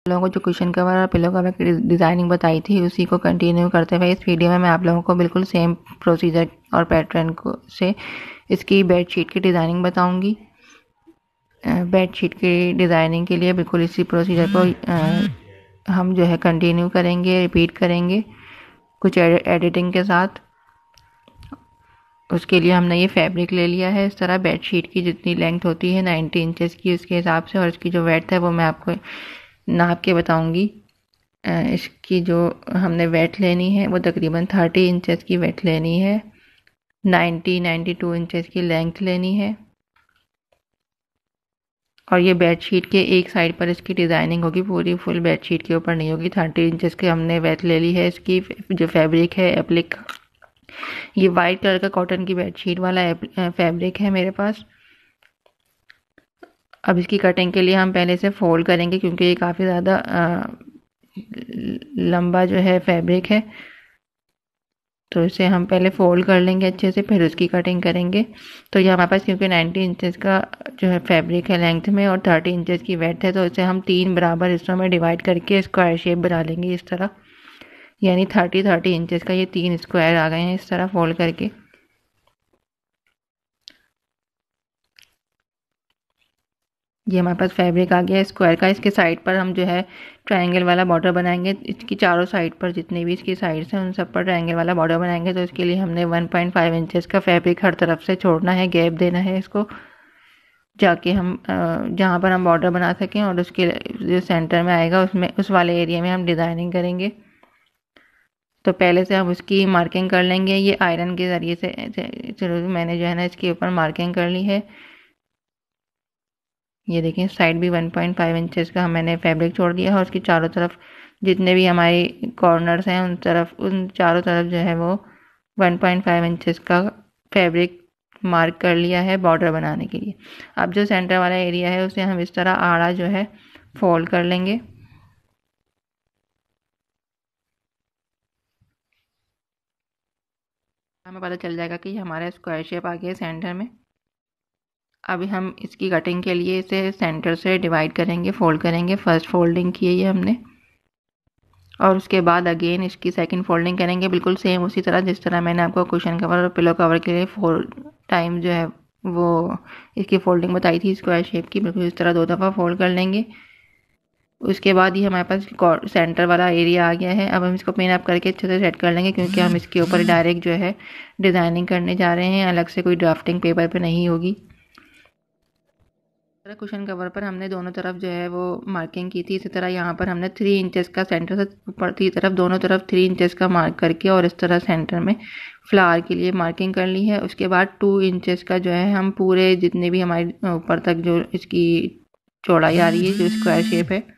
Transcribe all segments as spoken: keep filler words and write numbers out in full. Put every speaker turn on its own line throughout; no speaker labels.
लोगों को जो कुशन कवर और पिलो कवर की डिज़ाइनिंग बताई थी उसी को कंटिन्यू करते हुए इस वीडियो में मैं आप लोगों को बिल्कुल सेम प्रोसीजर और पैटर्न को से इसकी बेडशीट की डिज़ाइनिंग बताऊंगी। बेडशीट की डिज़ाइनिंग के लिए बिल्कुल इसी प्रोसीजर को हम जो है कंटिन्यू करेंगे, रिपीट करेंगे कुछ एडिटिंग के साथ। उसके लिए हमने ये फैब्रिक ले लिया है इस तरह। बेडशीट की जितनी लेंथ होती है नाइन्टी इंचेस की उसके हिसाब से, और इसकी जो वेट है वो मैं आपको नाप के बताऊंगी। इसकी जो हमने वेट लेनी है वो तकरीबन थर्टी इंचेस की वेट लेनी है, नाइन्टी नाइन्टी टू इंचेस की लेंथ लेनी है। और ये बेडशीट के एक साइड पर इसकी डिज़ाइनिंग होगी, पूरी फुल बेडशीट के ऊपर नहीं होगी। थर्टी इंचेस की हमने वेट ले ली है। इसकी जो फैब्रिक है एप्लिक, ये वाइट कलर का कॉटन की बेडशीट वाला फैब्रिक है मेरे पास। अब इसकी कटिंग के लिए हम पहले से फोल्ड करेंगे क्योंकि ये काफ़ी ज़्यादा लंबा जो है फैब्रिक है, तो इसे हम पहले फोल्ड कर लेंगे अच्छे से, फिर उसकी कटिंग करेंगे। तो ये हमारे पास क्योंकि नाइन्टी इंचेस का जो है फैब्रिक है लेंथ में और थर्टी इंचेस की वेट है, तो इसे हम तीन बराबर हिस्सों में डिवाइड करके स्क्वायर शेप बना लेंगे इस तरह। यानी थर्टी थर्टी इंचेस का ये तीन स्क्वायर आ गए हैं इस तरह फोल्ड करके। ये हमारे पास फैब्रिक आ गया स्क्वायर का। इसके साइड पर हम जो है ट्रायंगल वाला बॉर्डर बनाएंगे। इसकी चारों साइड पर जितनी भी इसकी साइड्स हैं उन सब पर ट्रायंगल वाला बॉर्डर बनाएंगे। तो इसके लिए हमने वन पॉइंट फाइव इंचेस का फैब्रिक हर तरफ से छोड़ना है, गैप देना है इसको, जाके हम जहाँ पर हम बॉर्डर बना सकें और उसके जो सेंटर में आएगा उसमें उस वाले एरिया में हम डिज़ाइनिंग करेंगे। तो पहले से हम उसकी मार्किंग कर लेंगे। ये आयरन के ज़रिए से चलो मैंने जो है ना इसके ऊपर मार्किंग कर ली है। ये देखें साइड भी वन पॉइंट फाइव इंचेस का मैंने फैब्रिक छोड़ दिया है और उसकी चारों तरफ जितने भी हमारे कॉर्नर्स हैं उन तरफ उन चारों तरफ जो है वो वन पॉइंट फाइव इंचेस का फैब्रिक मार्क कर लिया है बॉर्डर बनाने के लिए। अब जो सेंटर वाला एरिया है उसे हम इस तरह आड़ा जो है फोल्ड कर लेंगे। हमें पता चल जाएगा कि हमारा स्क्वायर शेप आ गया सेंटर में। अभी हम इसकी कटिंग के लिए इसे सेंटर से डिवाइड करेंगे, फोल्ड करेंगे। फर्स्ट फोल्डिंग की है ये हमने, और उसके बाद अगेन इसकी सेकंड फोल्डिंग करेंगे बिल्कुल सेम उसी तरह जिस तरह मैंने आपको कुशन कवर और पिलो कवर के लिए फोर टाइम जो है वो इसकी फोल्डिंग बताई थी स्क्वायर शेप की। बिल्कुल इस तरह दो दफ़ा फोल्ड कर लेंगे। उसके बाद ये हमारे पास सेंटर वाला एरिया आ गया है। अब हम इसको पिन अप करके अच्छे से सेट कर लेंगे क्योंकि हम इसके ऊपर डायरेक्ट जो है डिज़ाइनिंग करने जा रहे हैं, अलग से कोई ड्राफ्टिंग पेपर पे नहीं होगी। कुशन कवर पर हमने दोनों तरफ जो है वो मार्किंग की थी। इसी तरह यहाँ पर हमने थ्री इंचेस का सेंटर से ऊपर की तरफ दोनों तरफ थ्री इंचेस का मार्क करके और इस तरह सेंटर में फ्लावर के लिए मार्किंग कर ली है। उसके बाद टू इंचेस का जो है हम पूरे जितने भी हमारे ऊपर तक जो इसकी चौड़ाई आ रही है जो स्क्वायर शेप है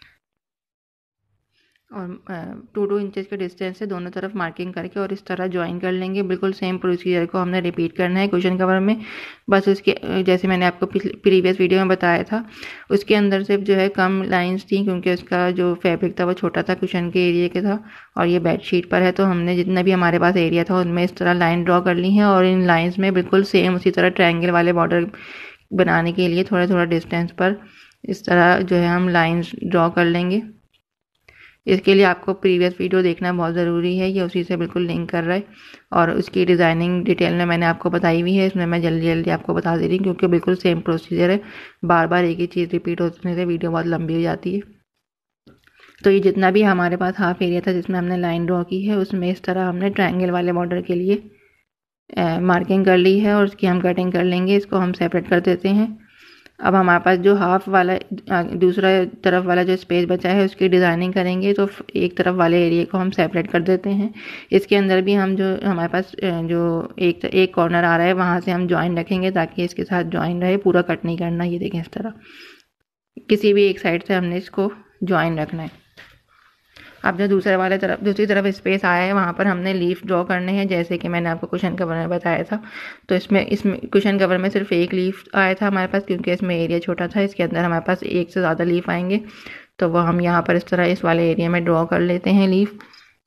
और टू टू इंचेस के डिस्टेंस से दोनों तरफ मार्किंग करके और इस तरह ज्वाइन कर लेंगे। बिल्कुल सेम प्रोसीजर को हमने रिपीट करना है कुशन कवर में। बस उसके जैसे मैंने आपको प्रीवियस वीडियो में बताया था उसके अंदर सिर्फ जो है कम लाइंस थी क्योंकि उसका जो फैब्रिक था वो छोटा था, कुशन के एरिया के था, और ये बेडशीट पर है। तो हमने जितना भी हमारे पास एरिया था उनमें इस तरह लाइन ड्रॉ कर ली है और इन लाइन्स में बिल्कुल सेम उसी तरह ट्रायंगल वाले बॉर्डर बनाने के लिए थोड़ा थोड़ा डिस्टेंस पर इस तरह जो है हम लाइन्स ड्रॉ कर लेंगे। इसके लिए आपको प्रीवियस वीडियो देखना बहुत ज़रूरी है, ये उसी से बिल्कुल लिंक कर रहा है और उसकी डिज़ाइनिंग डिटेल में मैंने आपको बताई हुई है। इसमें मैं जल्दी जल्दी आपको बता दे रही हूँ क्योंकि बिल्कुल सेम प्रोसीजर है, बार बार एक ही चीज़ रिपीट होने से वीडियो बहुत लंबी हो जाती है। तो ये जितना भी हमारे पास हाफ एरिया था जिसमें हमने लाइन ड्रॉ की है उसमें इस तरह हमने ट्रायंगल वाले बॉर्डर के लिए मार्किंग कर ली है और उसकी हम कटिंग कर लेंगे। इसको हम सेपरेट कर देते हैं। अब हमारे पास जो हाफ वाला दूसरा तरफ वाला जो स्पेस बचा है उसकी डिज़ाइनिंग करेंगे। तो एक तरफ वाले एरिया को हम सेपरेट कर देते हैं। इसके अंदर भी हम जो हमारे पास जो एक एक कॉर्नर आ रहा है वहाँ से हम ज्वाइन रखेंगे ताकि इसके साथ ज्वाइन रहे, पूरा कट नहीं करना। ये देखें इस तरह किसी भी एक साइड से हमने इसको ज्वाइन रखना है। अब जो दूसरे वाले तरफ दूसरी तरफ स्पेस आया है वहाँ पर हमने लीफ ड्रॉ करने हैं जैसे कि मैंने आपको कुशन कवर में बताया था। तो इसमें इसमें कुशन कवर में सिर्फ एक लीफ आया था हमारे पास क्योंकि इसमें एरिया छोटा था। इसके अंदर हमारे पास एक से ज़्यादा लीफ आएंगे तो वो हम यहाँ पर इस तरह इस वाले एरिया में ड्रॉ कर लेते हैं लीफ।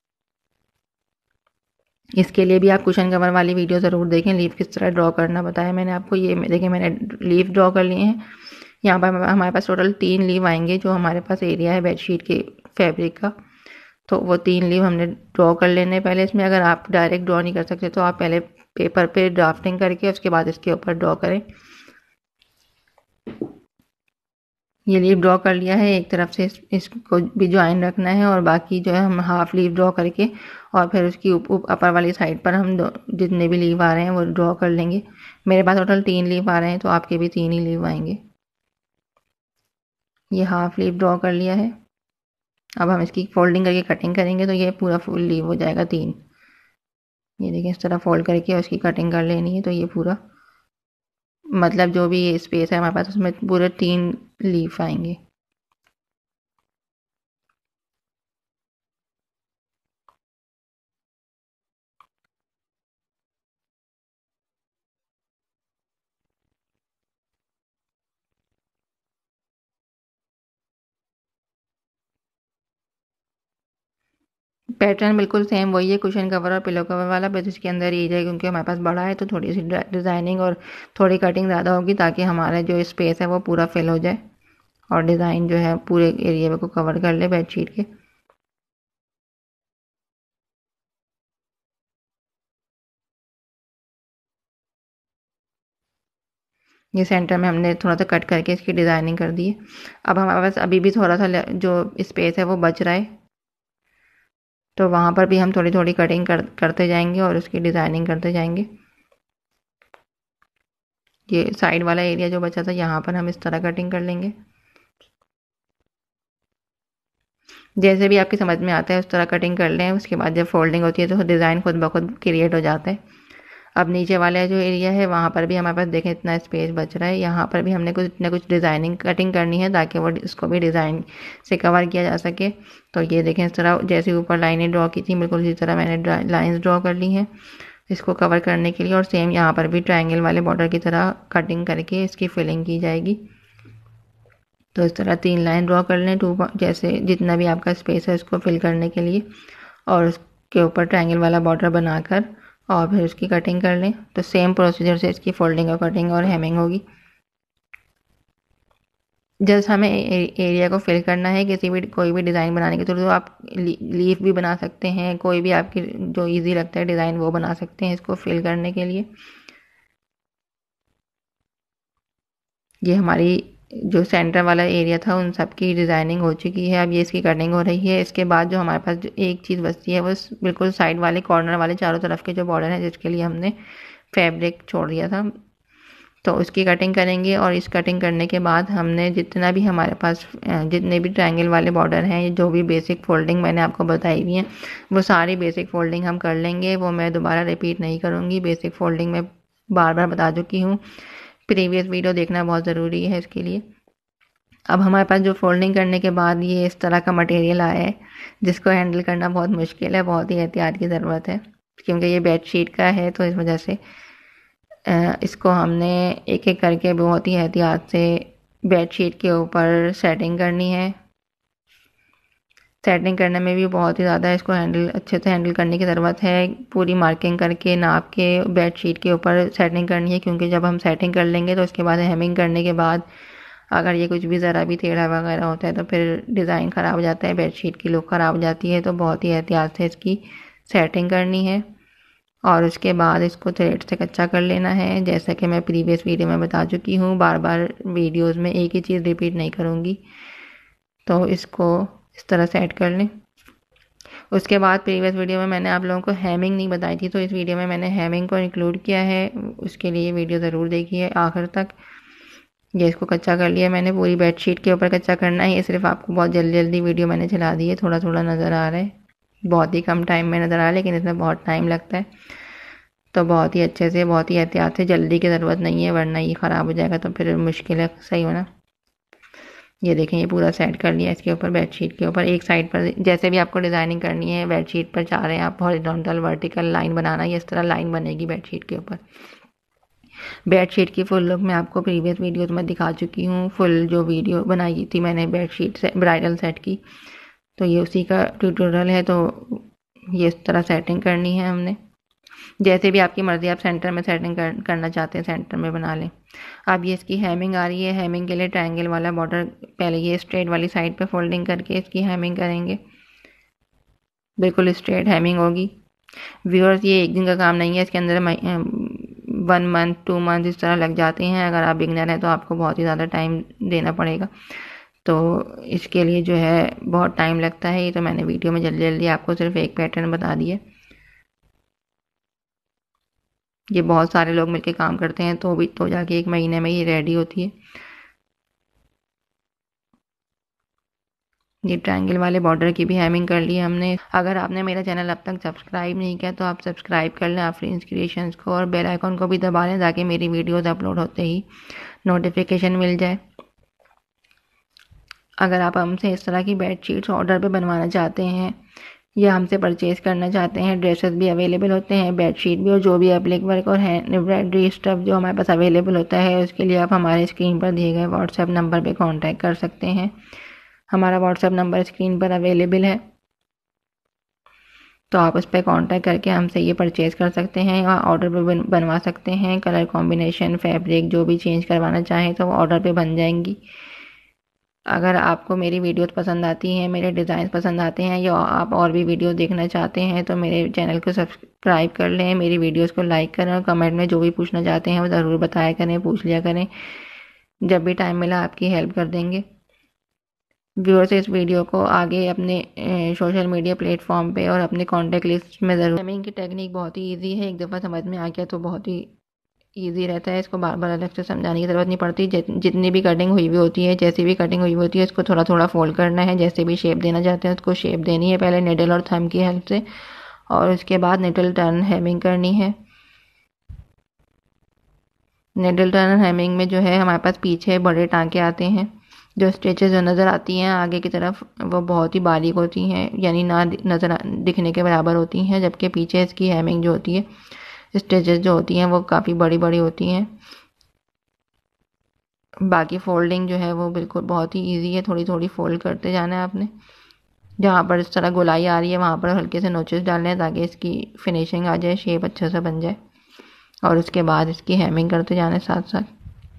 इसके लिए भी आप कुशन कवर वाली वीडियो ज़रूर देखें, लीफ किस तरह ड्रॉ करना बताया मैंने आपको। ये देखिए मैंने लीफ ड्रॉ कर लिए हैं। यहाँ पर हमारे पास टोटल तीन लीव आएंगे, जो हमारे पास एरिया है बेडशीट के फैब्रिक का। तो वो तीन लीव हमने ड्रॉ कर लेने पहले इसमें। अगर आप डायरेक्ट ड्रॉ नहीं कर सकते तो आप पहले पेपर पे ड्राफ्टिंग करके उसके बाद इसके ऊपर ड्रॉ करें। ये लीव ड्रॉ कर लिया है, एक तरफ से इस, इसको भी ज्वाइन रखना है, और बाकी जो है हम हाफ लीव ड्रॉ करके और फिर उसकी उप, उप अपर वाली साइड पर हम जितने भी लीव आ रहे हैं वो ड्रॉ कर लेंगे। मेरे पास टोटल तीन लीव आ रहे हैं, तो आपके भी तीन ही लीव आएंगे। ये हाफ लीव ड्रॉ कर लिया है। अब हम इसकी फोल्डिंग करके कटिंग करेंगे तो ये पूरा फुल लीव हो जाएगा तीन। ये देखिए, इस तरह फोल्ड करके उसकी कटिंग कर लेनी है, तो ये पूरा मतलब जो भी ये स्पेस है हमारे पास उसमें पूरे तीन लीफ आएंगे। पैटर्न बिल्कुल सेम वही है, कुशन कवर और पिलो कवर वाला, बस इसके अंदर ये है क्योंकि हमारे पास बड़ा है तो थोड़ी सी डिज़ाइनिंग और थोड़ी कटिंग ज़्यादा होगी, ताकि हमारा जो स्पेस है वो पूरा फिल हो जाए और डिज़ाइन जो है पूरे एरिया को कवर कर ले बेडशीट के। ये सेंटर में हमने थोड़ा सा कट करके इसकी डिज़ाइनिंग कर दी है। अब हमारे पास अभी भी थोड़ा सा जो स्पेस है वो बच रहा है, तो वहाँ पर भी हम थोड़ी थोड़ी कटिंग कर करते जाएंगे और उसकी डिज़ाइनिंग करते जाएंगे। ये साइड वाला एरिया जो बचा था यहाँ पर हम इस तरह कटिंग कर लेंगे। जैसे भी आपकी समझ में आता है उस तरह कटिंग कर लें। उसके बाद जब फोल्डिंग होती है तो डिज़ाइन खुद ब खुद क्रिएट हो जाता है। अब नीचे वाला जो एरिया है वहाँ पर भी हमारे पास देखें इतना स्पेस बच रहा है, यहाँ पर भी हमने कुछ न कुछ डिज़ाइनिंग कटिंग करनी है ताकि वो इसको भी डिज़ाइन से कवर किया जा सके। तो ये देखें, इस तरह जैसे ऊपर लाइनें ड्रॉ की थी बिल्कुल इसी तरह मैंने लाइन्स ड्रॉ कर ली हैं इसको कवर करने के लिए, और सेम यहाँ पर भी ट्रायंगल वाले बॉर्डर की तरह कटिंग करके इसकी फिलिंग की जाएगी। तो इस तरह तीन लाइन ड्रॉ कर लें, टू जैसे जितना भी आपका स्पेस है उसको फिल करने के लिए, और उसके ऊपर ट्रायंगल वाला बॉर्डर बनाकर और फिर उसकी कटिंग कर लें। तो सेम प्रोसीजर से इसकी फोल्डिंग और कटिंग और हेमिंग होगी। जस्ट हमें एरिया को फिल करना है किसी भी कोई भी डिज़ाइन बनाने के थ्रू। तो आप लीफ भी बना सकते हैं, कोई भी आपकी जो इजी लगता है डिज़ाइन वो बना सकते हैं इसको फिल करने के लिए। ये हमारी जो सेंटर वाला एरिया था उन सब की डिज़ाइनिंग हो चुकी है। अब ये इसकी कटिंग हो रही है। इसके बाद जो हमारे पास जो एक चीज़ बचती है वो बिल्कुल साइड वाले कॉर्नर वाले चारों तरफ के जो बॉर्डर हैं जिसके लिए हमने फैब्रिक छोड़ दिया था, तो उसकी कटिंग करेंगे। और इस कटिंग करने के बाद हमने जितना भी हमारे पास जितने भी ट्रायंगल वाले बॉर्डर हैं, जो भी बेसिक फोल्डिंग मैंने आपको बताई हुई है वो सारी बेसिक फोल्डिंग हम कर लेंगे। वो मैं दोबारा रिपीट नहीं करूँगी, बेसिक फोल्डिंग मैं बार बार बता चुकी हूँ। प्रीवियस वीडियो देखना बहुत ज़रूरी है इसके लिए। अब हमारे पास जो फोल्डिंग करने के बाद ये इस तरह का मटेरियल आया है जिसको हैंडल करना बहुत मुश्किल है, बहुत ही एहतियात की ज़रूरत है क्योंकि ये बेडशीट का है। तो इस वजह से इसको हमने एक एक करके बहुत ही एहतियात से बेडशीट के ऊपर सेटिंग करनी है। सेटिंग करने में भी बहुत ही ज़्यादा इसको हैंडल अच्छे से हैंडल करने की ज़रूरत है। पूरी मार्किंग करके नाप के बेडशीट के ऊपर सेटिंग करनी है, क्योंकि जब हम सेटिंग कर लेंगे तो उसके बाद हेमिंग करने के बाद अगर ये कुछ भी ज़रा भी टेढ़ा वगैरह होता है तो फिर डिज़ाइन ख़राब हो जाता है, बेडशीट की लुक ख़राब हो जाती है। तो बहुत ही एहतियात से इसकी सेटिंग करनी है और उसके बाद इसको थ्रेड से कच्चा कर लेना है। जैसा कि मैं प्रीवियस वीडियो में बता चुकी हूँ, बार बार वीडियोज़ में एक ही चीज़ रिपीट नहीं करूँगी। तो इसको इस तरह सेट कर लें। उसके बाद प्रीवियस वीडियो में मैंने आप लोगों को हेमिंग नहीं बताई थी, तो इस वीडियो में मैंने हेमिंग को इंक्लूड किया है। उसके लिए वीडियो ज़रूर देखिए आखिर तक। ये इसको कच्चा कर लिया मैंने, पूरी बेडशीट के ऊपर कच्चा करना है। ये सिर्फ आपको बहुत जल्दी जल्दी वीडियो मैंने चला दी है, थोड़ा थोड़ा नज़र आ रहा है, बहुत ही कम टाइम में नज़र आ रहा है, लेकिन इसमें बहुत टाइम लगता है। तो बहुत ही अच्छे से बहुत ही एहतियात से, जल्दी की ज़रूरत नहीं है वरना ये ख़राब हो जाएगा तो फिर मुश्किल है सही होना। ये देखें, ये पूरा सेट कर लिया इसके ऊपर बेडशीट के ऊपर। एक साइड पर जैसे भी आपको डिज़ाइनिंग करनी है, बेडशीट पर चाह रहे हैं आप हॉरिजॉन्टल वर्टिकल लाइन बनाना, ये इस तरह लाइन बनेगी बेडशीट के ऊपर। बेडशीट की फुल लुक मैं आपको प्रीवियस वीडियोस में दिखा चुकी हूँ। फुल जो वीडियो बनाई थी मैंने बेडशीट से ब्राइडल सेट की, तो ये उसी का ट्यूटोरियल है। तो ये इस तरह सेटिंग करनी है हमने। जैसे भी आपकी मर्ज़ी, आप सेंटर में सेटिंग कर, करना चाहते हैं सेंटर में बना लें। अब ये इसकी हेमिंग आ रही है। हेमिंग के लिए ट्रायंगल वाला बॉर्डर पहले ये स्ट्रेट वाली साइड पे फोल्डिंग करके इसकी हेमिंग करेंगे। बिल्कुल स्ट्रेट हेमिंग होगी। व्यूअर्स, ये एक दिन का काम नहीं है, इसके अंदर वन मंथ टू मंथ इस तरह लग जाते हैं। अगर आप बिगनर हैं तो आपको बहुत ही ज़्यादा टाइम देना पड़ेगा, तो इसके लिए जो है बहुत टाइम लगता है। ये तो मैंने वीडियो में जल्दी जल्दी आपको सिर्फ एक पैटर्न बता दिए। ये बहुत सारे लोग मिलके काम करते हैं तो भी तो जाके एक महीने में ये रेडी होती है। ये ट्रायंगल वाले बॉर्डर की भी हेमिंग कर ली हमने। अगर आपने मेरा चैनल अब तक सब्सक्राइब नहीं किया तो आप सब्सक्राइब कर लें आफरीन क्रिएशंस को, और बेल आइकन को भी दबा लें ताकि मेरी वीडियोस अपलोड होते ही नोटिफिकेशन मिल जाए। अगर आप हमसे इस तरह की बेडशीट्स ऑर्डर पे बनवाना चाहते हैं या हमसे परचेज़ करना चाहते हैं, ड्रेसेस भी अवेलेबल होते हैं, बेडशीट भी, और जो भी एप्लिक वर्क और हैंड एम्ब्रॉयडरी स्टफ जो हमारे पास अवेलेबल होता है, उसके लिए आप हमारे स्क्रीन पर दिए गए व्हाट्सएप नंबर पे कांटेक्ट कर सकते हैं। हमारा व्हाट्सएप नंबर स्क्रीन पर अवेलेबल है, तो आप उस पर कांटेक्ट करके हमसे ये परचेज़ कर सकते हैं या ऑर्डर पे बन, बनवा सकते हैं। कलर कॉम्बिनेशन, फैब्रिक जो भी चेंज करवाना चाहें तो वो ऑर्डर पे बन जाएंगी। अगर आपको मेरी वीडियोस पसंद आती हैं, मेरे डिज़ाइन पसंद आते हैं, या आप और भी वीडियो देखना चाहते हैं तो मेरे चैनल को सब्सक्राइब कर लें, मेरी वीडियोस को लाइक करें, और कमेंट में जो भी पूछना चाहते हैं वो ज़रूर बताया करें, पूछ लिया करें। जब भी टाइम मिला आपकी हेल्प कर देंगे। व्यूअर्स, इस वीडियो को आगे अपने सोशल मीडिया प्लेटफॉर्म पे और अपने कॉन्टैक्ट लिस्ट में ज़रूर। हेमिंग की टेक्निक बहुत ही ईजी है, एक दफ़ा समझ में आ गया तो बहुत ही ईजी रहता है। इसको बार बार अलग से समझाने की ज़रूरत नहीं पड़ती। जितनी भी कटिंग हुई हुई होती है, जैसी भी कटिंग हुई हुई होती है, उसको थोड़ा थोड़ा फोल्ड करना है। जैसे भी शेप देना चाहते हैं उसको शेप देनी है पहले निडल और थंब की हेल्प से, और उसके बाद निडल टर्न हेमिंग करनी है। निडल टर्न हेमिंग में जो है हमारे पास पीछे बड़े टाँके आते हैं। जो स्टिचेस जो नज़र आती हैं आगे की तरफ वो बहुत ही बारीक होती हैं, यानी ना नज़र दिखने के बराबर होती हैं, जबकि पीछे इसकी हेमिंग जो होती है, स्टिचेस जो होती हैं वो काफ़ी बड़ी बड़ी होती हैं। बाकी फोल्डिंग जो है वो बिल्कुल बहुत ही इजी है, थोड़ी थोड़ी फोल्ड करते जाना है आपने। जहाँ पर इस तरह गोलाई आ रही है वहाँ पर हल्के से नोचेस डालने हैं ताकि इसकी फिनिशिंग आ जाए, शेप अच्छे से बन जाए, और उसके बाद इसकी हेमिंग करते जाना है साथ साथ।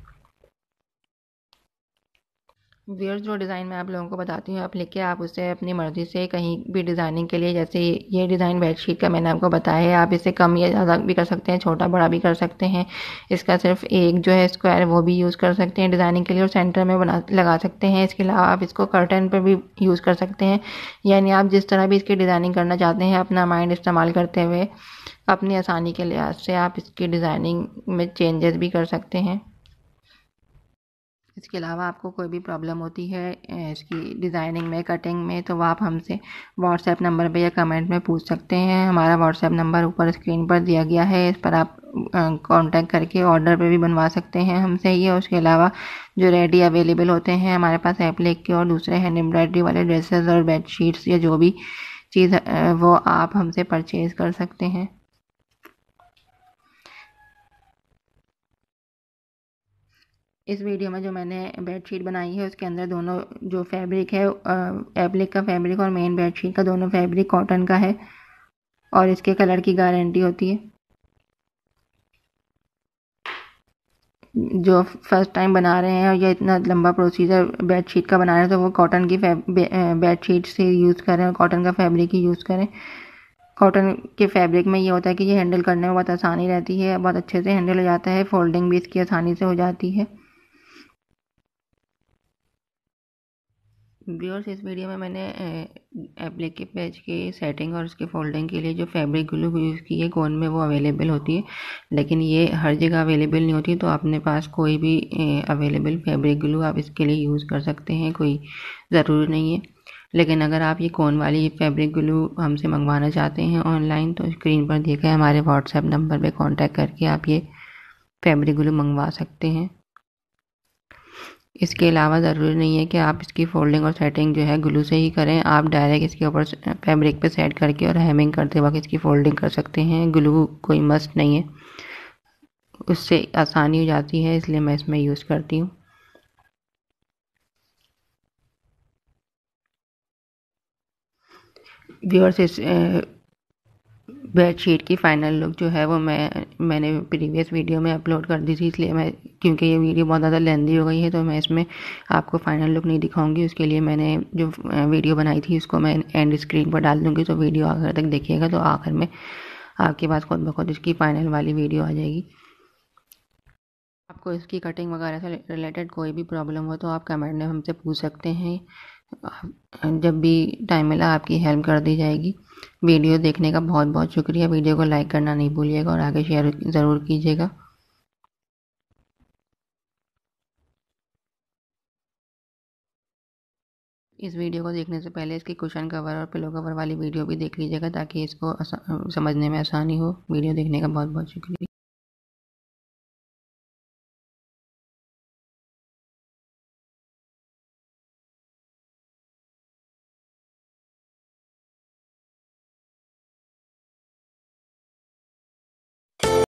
व्यूअर्स, जो डिज़ाइन मैं आप लोगों को बताती हूँ, आप लिख के आप उसे अपनी मर्ज़ी से कहीं भी डिज़ाइनिंग के लिए, जैसे ये डिज़ाइन बेडशीट का मैंने आपको बताया है, आप इसे कम या ज़्यादा भी कर सकते हैं, छोटा बड़ा भी कर सकते हैं। इसका सिर्फ एक जो है स्क्वायर वो भी यूज़ कर सकते हैं डिज़ाइनिंग के लिए, और सेंटर में बना लगा सकते हैं। इसके अलावा आप इसको कर्टन पर भी यूज़ कर सकते हैं। यानी आप जिस तरह भी इसकी डिज़ाइनिंग करना चाहते हैं, अपना माइंड इस्तेमाल करते हुए अपनी आसानी के लिहाज से आप इसकी डिज़ाइनिंग में चेंजेस भी कर सकते हैं। इसके अलावा आपको कोई भी प्रॉब्लम होती है इसकी डिज़ाइनिंग में, कटिंग में, तो आप हमसे व्हाट्सएप नंबर पे या कमेंट में पूछ सकते हैं। हमारा व्हाट्सएप नंबर ऊपर स्क्रीन पर दिया गया है, इस पर आप कांटेक्ट करके ऑर्डर पे भी बनवा सकते हैं हमसे ये। उसके अलावा जो रेडी अवेलेबल होते हैं हमारे पास एप्लिक के और दूसरे हैंड एम्ब्रॉयडरी वाले ड्रेसेस और बेडशीट्स या जो भी चीज़ वो आप हमसे परचेज़ कर सकते हैं। इस वीडियो में जो मैंने बेडशीट बनाई है उसके अंदर दोनों जो फैब्रिक है, एप्लिक का फैब्रिक और मेन बेडशीट का दोनों फैब्रिक कॉटन का है, और इसके कलर की गारंटी होती है। जो फर्स्ट टाइम बना रहे हैं या इतना लंबा प्रोसीजर बेडशीट का बना रहे हैं तो वो कॉटन की बेडशीट से यूज़ करें और कॉटन का फैब्रिक ही यूज़ करें। कॉटन के फैब्रिक में ये होता है कि ये हैंडल करने में बहुत आसानी रहती है, बहुत अच्छे से हैंडल हो जाता है, फोल्डिंग भी इसकी आसानी से हो जाती है। व्यूअर्स, इस वीडियो में मैंने एप्लिके पेज की सेटिंग और उसके फोल्डिंग के लिए जो फैब्रिक ग्लू यूज़ की है कोन में वो अवेलेबल होती है, लेकिन ये हर जगह अवेलेबल नहीं होती, तो अपने पास कोई भी अवेलेबल फैब्रिक ग्लू आप इसके लिए यूज़ कर सकते हैं, कोई ज़रूरी नहीं है। लेकिन अगर आप ये कोन वाली फैब्रिक ग्लू हमसे मंगवाना चाहते हैं ऑनलाइन तो स्क्रीन पर देखा है हमारे व्हाट्सएप नंबर पर कॉन्टैक्ट करके आप ये फैब्रिक ग्लू मंगवा सकते हैं। इसके अलावा ज़रूरी नहीं है कि आप इसकी फोल्डिंग और सेटिंग जो है ग्लू से ही करें, आप डायरेक्ट इसके ऊपर फैब्रिक पे सेट करके और हेमिंग करते वक्त इसकी फोल्डिंग कर सकते हैं। ग्लू कोई मस्ट नहीं है, उससे आसानी हो जाती है, इसलिए मैं इसमें यूज़ करती हूँ। व्यूअर्स, इस बेडशीट की फ़ाइनल लुक जो है वो मैं मैंने प्रीवियस वीडियो में अपलोड कर दी थी, इसलिए मैं, क्योंकि ये वीडियो बहुत ज़्यादा लेंदी हो गई है तो मैं इसमें आपको फ़ाइनल लुक नहीं दिखाऊंगी। उसके लिए मैंने जो वीडियो बनाई थी उसको मैं एंड स्क्रीन पर डाल दूंगी, तो वीडियो आखिर तक देखिएगा, तो आखिर में आपके पास खुद ब खुद इसकी फ़ाइनल वाली वीडियो आ जाएगी। आपको इसकी कटिंग वगैरह से रिलेटेड कोई भी प्रॉब्लम हो तो आप कमेंट में हमसे पूछ सकते हैं। जब भी टाइम मिला आपकी हेल्प कर दी जाएगी। वीडियो देखने का बहुत बहुत शुक्रिया। वीडियो को लाइक करना नहीं भूलिएगा और आगे शेयर ज़रूर कीजिएगा। इस वीडियो को देखने से पहले इसकी कुशन कवर और पिलो कवर वाली वीडियो भी देख लीजिएगा, ताकि इसको समझने में आसानी हो। वीडियो देखने का बहुत बहुत शुक्रिया।